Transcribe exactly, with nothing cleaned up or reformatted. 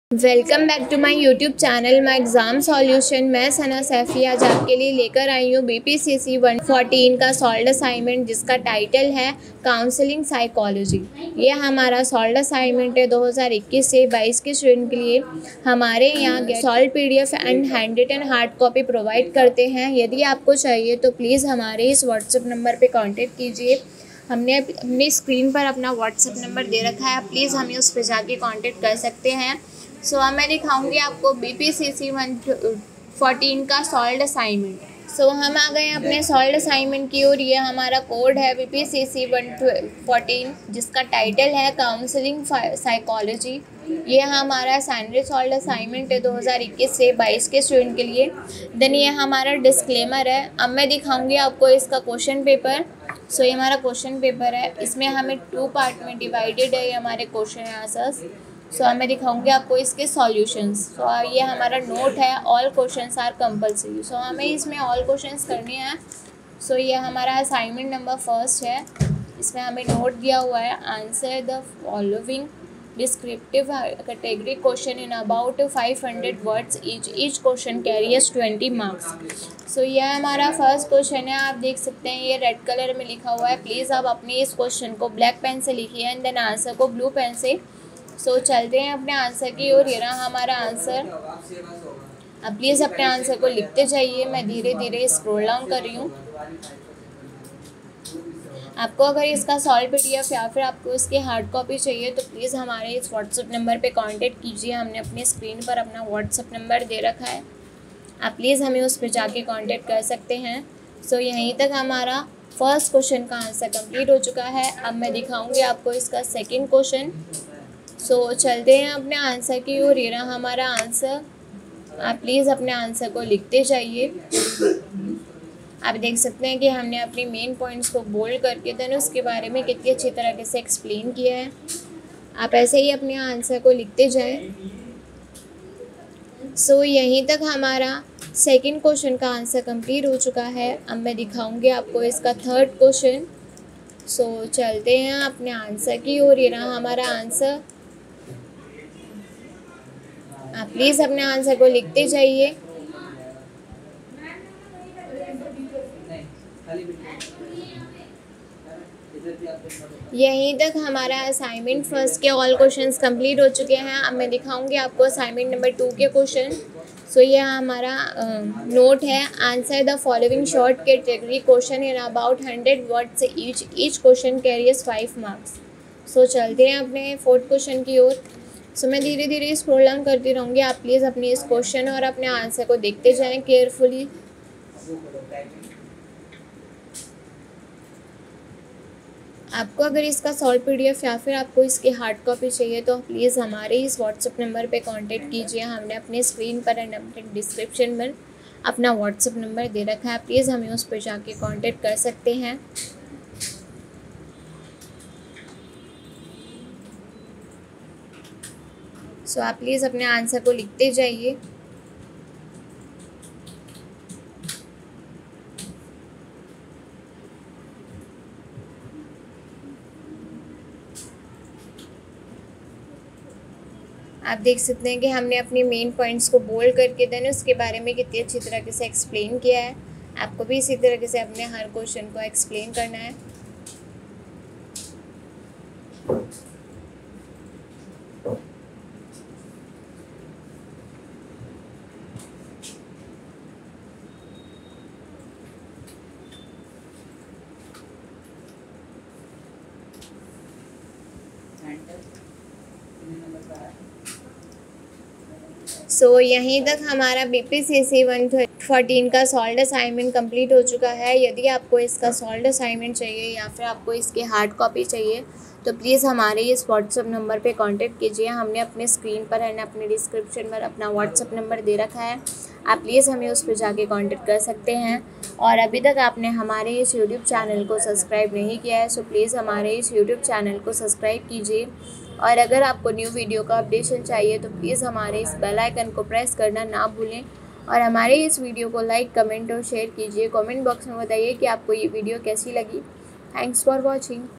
Welcome back to my YouTube channel my exam solution. मैं सना सैफ़ी आज आपके लिए लेकर आई हूँ बीपीसीसी वन फोर्टीन का सॉल्व असाइनमेंट, जिसका टाइटल है काउंसलिंग साइकोलॉजी। ये हमारा सॉल्व असाइनमेंट है दो हज़ार इक्कीस से बाईस के स्टूडेंट के लिए। हमारे यहाँ solve PDF and hand written hard copy provide करते हैं। यदि आपको चाहिए तो प्लीज़ हमारे इस व्हाट्सएप नंबर पर कॉन्टेक्ट कीजिए। हमने अपनी स्क्रीन पर अपना व्हाट्सएप नंबर दे रखा है, प्लीज़ हमें उस पर जाके कांटेक्ट कर सकते हैं। सो अब मैं दिखाऊंगी आपको बीपीसीसी वन फोर्टीन का सॉल्व असाइनमेंट। सो हम आ गए अपने सॉल्व असाइनमेंट की ओर। ये हमारा कोड है बीपीसीसी वन फोर्टीन, जिसका टाइटल है काउंसलिंग साइकोलॉजी। ये हमारा सैंडरी सॉल्व असाइनमेंट है दो हज़ार इक्कीस से बाईस के स्टूडेंट के लिए। देन ये हमारा डिस्क्लेमर है। अब मैं दिखाऊंगी आपको इसका क्वेश्चन पेपर। सो ये हमारा क्वेश्चन पेपर है, इसमें हमें टू पार्ट में डिवाइडेड है ये हमारे क्वेश्चन आंसर्स। सो so, मैं दिखाऊंगी आपको इसके सॉल्यूशंस। सो so, ये हमारा नोट है, all questions are compulsory. So हमें इसमें ऑल क्वेश्चंस करने हैं। सो so, ये हमारा असाइनमेंट नंबर फर्स्ट है। इसमें हमें नोट दिया हुआ है, answer the following descriptive category question in about five hundred words each each question carriers twenty marks. So यह हमारा फर्स्ट क्वेश्चन है। आप देख सकते हैं ये रेड कलर में लिखा हुआ है। प्लीज़ आप अपने इस क्वेश्चन को ब्लैक पेन से लिखिए एंड देन आंसर को ब्लू पेन से। सो so, चलते हैं अपने आंसर की ओर। ये रहा हमारा आंसर। अब प्लीज़ अपने आंसर को लिखते जाइए। मैं धीरे धीरे स्क्रॉल डाउन कर रही हूँ। आपको अगर इसका सॉल्व पीडीएफ या फिर आपको इसकी हार्ड कॉपी चाहिए तो प्लीज़ हमारे इस व्हाट्सएप नंबर पे कांटेक्ट कीजिए। हमने अपनी स्क्रीन पर अपना व्हाट्सएप नंबर दे रखा है, आप प्लीज़ हमें उस पर जाके कांटेक्ट कर सकते हैं। सो so, यहीं तक हमारा फर्स्ट क्वेश्चन का आंसर कंप्लीट हो चुका है। अब मैं दिखाऊँगी आपको इसका सेकेंड क्वेश्चन। सो so, चलते हैं अपने आंसर की ओर। ये रहा हमारा आंसर। आप प्लीज़ अपने आंसर को लिखते जाइए। आप देख सकते हैं कि हमने अपनी मेन पॉइंट्स को बोल्ड करके देन उसके बारे में कितनी अच्छी तरीके से एक्सप्लेन किया है। आप ऐसे ही अपने आंसर को लिखते जाएं। सो so, यहीं तक हमारा सेकंड क्वेश्चन का आंसर कंप्लीट हो चुका है। अब मैं दिखाऊंगी आपको इसका थर्ड क्वेश्चन। सो चलते हैं अपने आंसर की ओर। ये रहा हमारा आंसर। आप प्लीज़ अपने आंसर को लिखते जाइए। यहीं तक हमारा असाइनमेंट फर्स्ट के ऑल क्वेश्चंस कंप्लीट हो चुके हैं। अब मैं दिखाऊंगी आपको असाइनमेंट नंबर टू के क्वेश्चन। सो ये हमारा नोट है, answer the following short category question in about hundred words each each question carriers five marks. So चलते हैं अपने फोर्थ क्वेश्चन की ओर। सो मैं धीरे धीरे स्क्रॉल डाउन करती रहूँगी। आप प्लीज़ अपनी इस क्वेश्चन और अपने आंसर को देखते जाएं केयरफुली। आपको अगर इसका सॉल्व पीडीएफ या फिर आपको इसकी हार्ड कॉपी चाहिए तो प्लीज़ हमारे इस व्हाट्सएप नंबर पे कांटेक्ट कीजिए। हमने अपने स्क्रीन पर एंड अपने डिस्क्रिप्शन में अपना व्हाट्सएप नंबर दे रखा है, प्लीज़ हमें उस पर जाके कांटेक्ट कर सकते हैं। सो आप प्लीज़ अपने आंसर को लिखते जाइए। आप देख सकते हैं कि हमने अपने मेन पॉइंट्स को बोल्ड करके देन उसके बारे में कितनी अच्छी तरीके से एक्सप्लेन किया है। आपको भी इसी तरीके से अपने हर क्वेश्चन को एक्सप्लेन करना है। सो so, यहीं तक हमारा बीपीसीसी वन फोर्टीन का सॉल्व असाइनमेंट कंप्लीट हो चुका है। यदि आपको इसका सॉल्व असाइनमेंट चाहिए या फिर आपको इसकी हार्ड कॉपी चाहिए तो प्लीज़ हमारे इस व्हाट्सएप नंबर पे कांटेक्ट कीजिए। हमने अपने स्क्रीन पर एंड अपने डिस्क्रिप्शन पर अपना व्हाट्सएप नंबर दे रखा है, आप प्लीज़ हमें उस पर जाके कांटेक्ट कर सकते हैं। और अभी तक आपने हमारे इस यूट्यूब चैनल को सब्सक्राइब नहीं किया है सो प्लीज़ हमारे इस यूट्यूब चैनल को सब्सक्राइब कीजिए। और अगर आपको न्यू वीडियो का अपडेशन चाहिए तो प्लीज़ हमारे इस बेल आइकन को प्रेस करना ना भूलें। और हमारे इस वीडियो को लाइक, कमेंट और शेयर कीजिए। कमेंट बॉक्स में बताइए कि आपको ये वीडियो कैसी लगी। Thanks for watching.